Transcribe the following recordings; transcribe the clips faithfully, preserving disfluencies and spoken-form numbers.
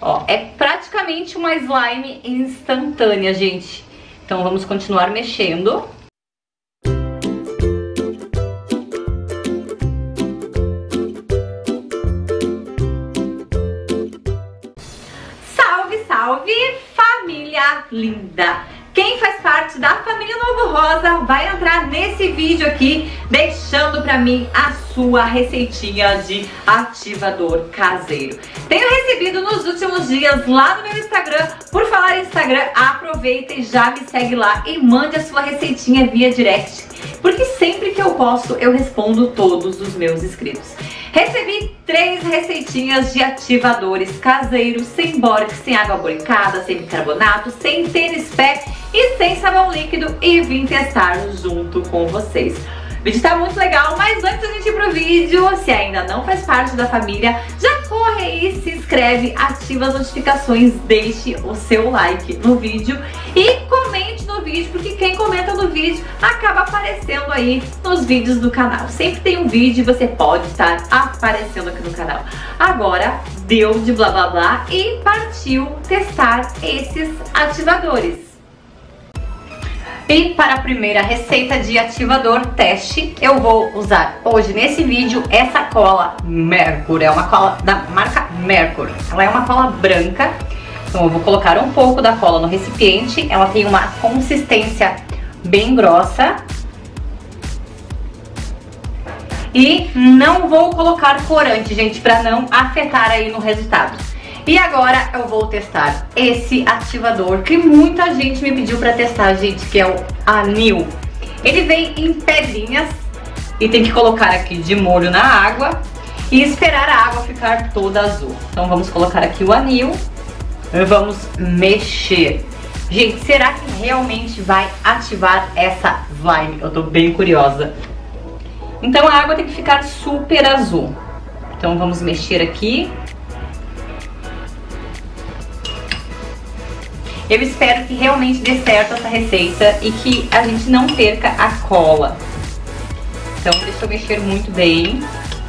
Ó, é praticamente uma slime instantânea, gente. Então vamos continuar mexendo. Salve, salve, família linda! Quem faz parte da família Novo Rosa vai entrar nesse vídeo aqui deixando pra mim a sua receitinha de ativador caseiro. Tenho recebido nos últimos dias lá no meu Instagram. Por falar em Instagram, aproveita e já me segue lá e mande a sua receitinha via direct, porque sempre que eu posto eu respondo todos os meus inscritos. Recebi três receitinhas de ativadores caseiros, sem bórax, sem água boricada, sem bicarbonato, sem tênis pé e sem sabão líquido, e vim testar junto com vocês. O vídeo tá muito legal, mas antes da gente ir pro vídeo, se ainda não faz parte da família, já corre aí, se inscreve, ativa as notificações, deixe o seu like no vídeo e comente no vídeo, porque quem comenta no vídeo acaba aparecendo aí nos vídeos do canal. Sempre tem um vídeo e você pode estar aparecendo aqui no canal. Agora, deu de blá blá blá e partiu testar esses ativadores. E para a primeira receita de ativador teste, eu vou usar hoje nesse vídeo essa cola Merkur. É uma cola da marca Merkur. Ela é uma cola branca, então eu vou colocar um pouco da cola no recipiente. Ela tem uma consistência bem grossa. E não vou colocar corante, gente, para não afetar aí no resultado. E agora eu vou testar esse ativador que muita gente me pediu pra testar, gente, que é o anil. Ele vem em pedrinhas e tem que colocar aqui de molho na água e esperar a água ficar toda azul. Então vamos colocar aqui o anil e vamos mexer. Gente, será que realmente vai ativar essa slime? Eu tô bem curiosa. Então a água tem que ficar super azul. Então vamos mexer aqui. Eu espero que realmente dê certo essa receita e que a gente não perca a cola. Então deixa eu mexer muito bem.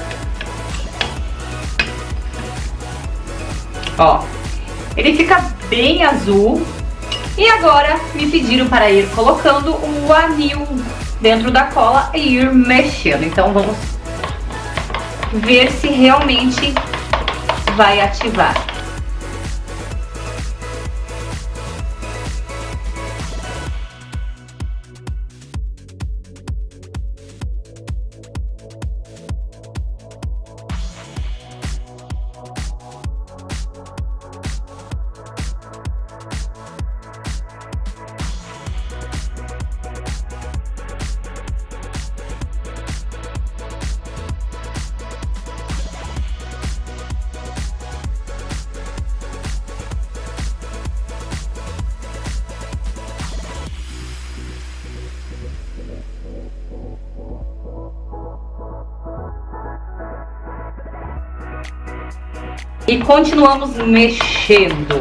Ó, ele fica bem azul. E agora me pediram para ir colocando o anil dentro da cola e ir mexendo. Então vamos ver se realmente vai ativar. E continuamos mexendo.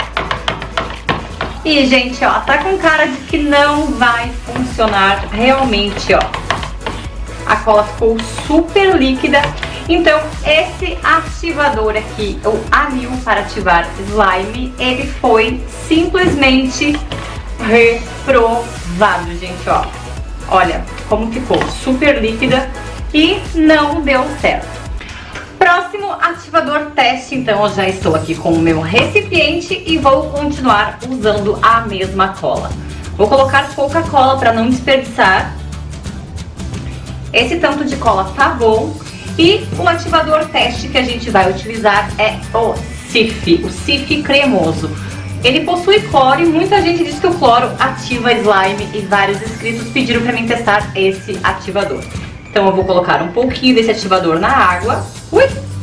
E, gente, ó, tá com cara de que não vai funcionar realmente, ó. A cola ficou super líquida. Então, esse ativador aqui, o anil para ativar slime, ele foi simplesmente reprovado, gente, ó. Olha como ficou super líquida e não deu certo. Próximo ativador teste, então eu já estou aqui com o meu recipiente e vou continuar usando a mesma cola. Vou colocar pouca cola para não desperdiçar. Esse tanto de cola tá bom. E o ativador teste que a gente vai utilizar é o Cif, o Cif cremoso. Ele possui cloro e muita gente diz que o cloro ativa slime e vários inscritos pediram para mim testar esse ativador. Então eu vou colocar um pouquinho desse ativador na água. Ui!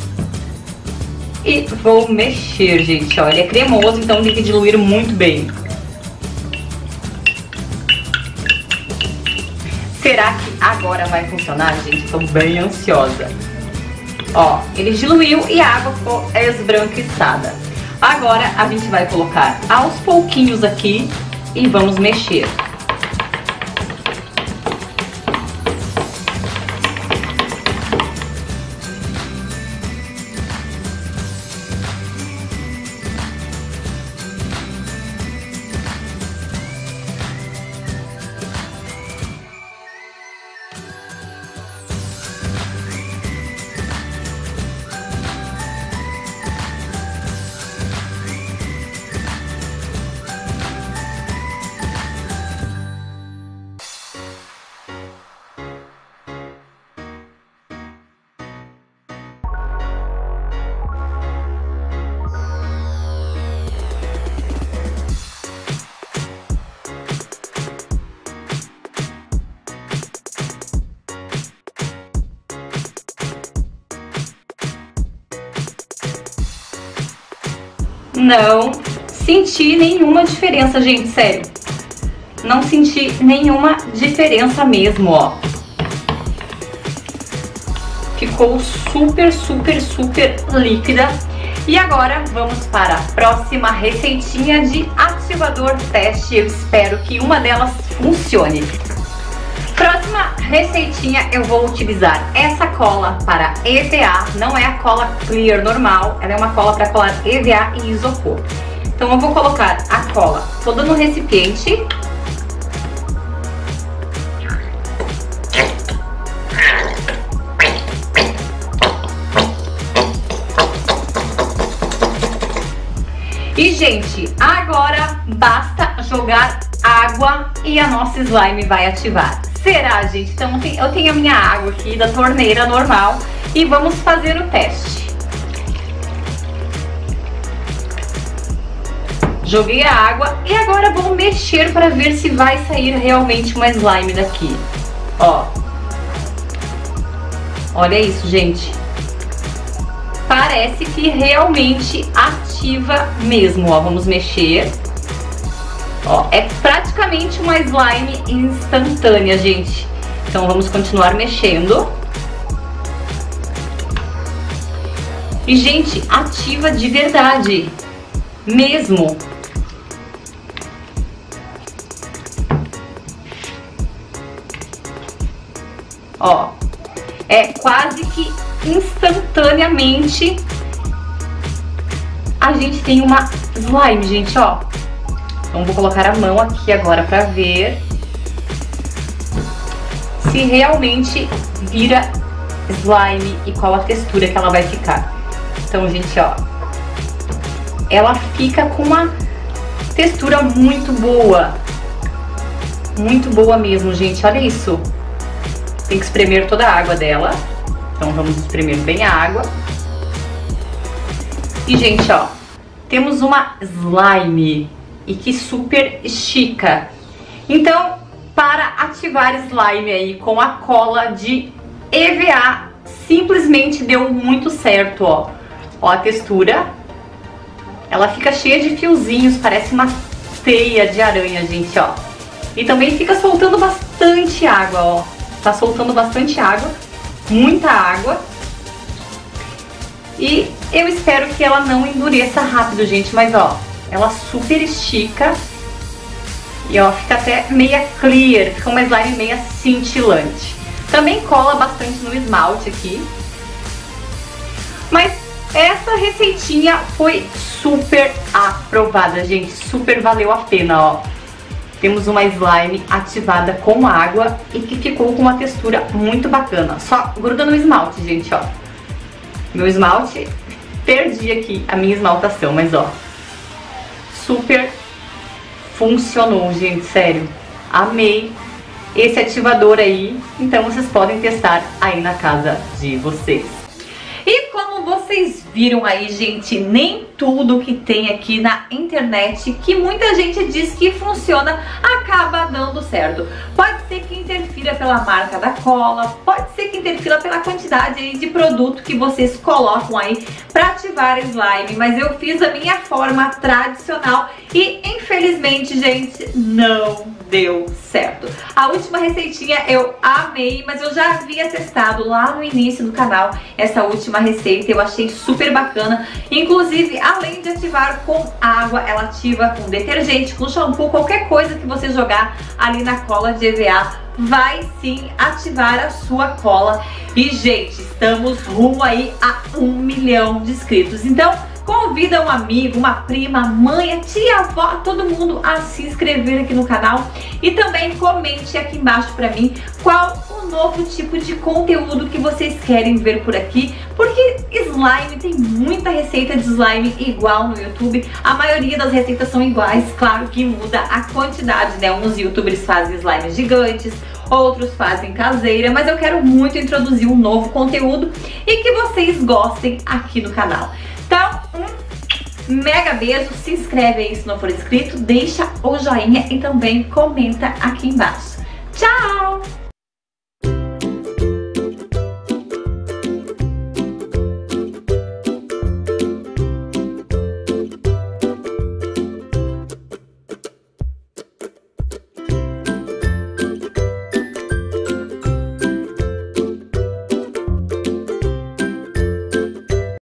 E vou mexer, gente, ó, ele é cremoso, então tem que diluir muito bem. Será que agora vai funcionar, gente? Estou bem ansiosa. Ó, ele diluiu e a água ficou esbranquiçada. Agora a gente vai colocar aos pouquinhos aqui e vamos mexer. não senti nenhuma diferença, gente, sério. Não senti nenhuma diferença mesmo, ó. Ficou super, super, super líquida. E agora vamos para a próxima receitinha de ativador teste. Eu espero que uma delas funcione. Próxima receitinha, eu vou utilizar essa cola para E V A. Não é a cola clear normal, ela é uma cola para colar E V A e isopor. Então eu vou colocar a cola toda no recipiente. E, gente, agora basta jogar água e a nossa slime vai ativar. Será, gente? Então eu tenho a minha água aqui da torneira normal e vamos fazer o teste. Joguei a água e agora vou mexer para ver se vai sair realmente uma slime daqui. Ó. Olha isso, gente. Parece que realmente ativa mesmo, ó. Vamos mexer. Ó, é praticamente uma slime instantânea, gente. Então vamos continuar mexendo. E, gente, ativa de verdade. Mesmo. Ó. É quase que instantaneamente a gente tem uma slime, gente, ó. Então vou colocar a mão aqui agora pra ver se realmente vira slime e qual a textura que ela vai ficar. Então, gente, ó, ela fica com uma textura muito boa. Muito boa mesmo, gente, olha isso. Tem que espremer toda a água dela. Então vamos espremer bem a água. E, gente, ó, temos uma slime e que super estica. Então, para ativar slime aí com a cola de E V A, simplesmente deu muito certo, ó. Ó a textura. Ela fica cheia de fiozinhos, parece uma teia de aranha, gente, ó. E também fica soltando bastante água, ó. Tá soltando bastante água, muita água. E eu espero que ela não endureça rápido, gente, mas ó, ela super estica. E ó, fica até meia clear, fica uma slime meia cintilante. Também cola bastante no esmalte aqui. Mas essa receitinha foi super aprovada, gente, super valeu a pena, ó. Temos uma slime ativada com água e que ficou com uma textura muito bacana. Só gruda no esmalte, gente, ó. Meu esmalte, perdi aqui a minha esmaltação, mas ó, super funcionou, gente, sério. Amei esse ativador aí, então vocês podem testar aí na casa de vocês. E como vocês viram aí, gente, nem tudo que tem aqui na internet, que muita gente diz que funciona, acaba dando certo. Pode ser que interfira pela marca da cola, pode ser que interfira pela quantidade aí de produto que vocês colocam aí para ativar slime, mas eu fiz a minha forma tradicional e infelizmente, gente, não deu certo. A última receitinha eu amei, mas eu já havia testado lá no início do canal essa última receita, eu achei super bacana. Inclusive, além de ativar com água, ela ativa com detergente, com shampoo, qualquer coisa que você jogar ali na cola de E V A vai sim ativar a sua cola. E, gente, estamos rumo aí a um milhão de inscritos, então convida um amigo, uma prima, mãe, tia, avó, todo mundo a se inscrever aqui no canal. E também comente aqui embaixo pra mim qual o novo tipo de conteúdo que vocês querem ver por aqui. Porque slime, tem muita receita de slime igual no YouTube. A maioria das receitas são iguais, claro que muda a quantidade, né? Uns youtubers fazem slimes gigantes, outros fazem caseira, mas eu quero muito introduzir um novo conteúdo e que vocês gostem aqui do canal. Então, um mega beijo, se inscreve aí se não for inscrito, deixa o joinha e também comenta aqui embaixo. Tchau!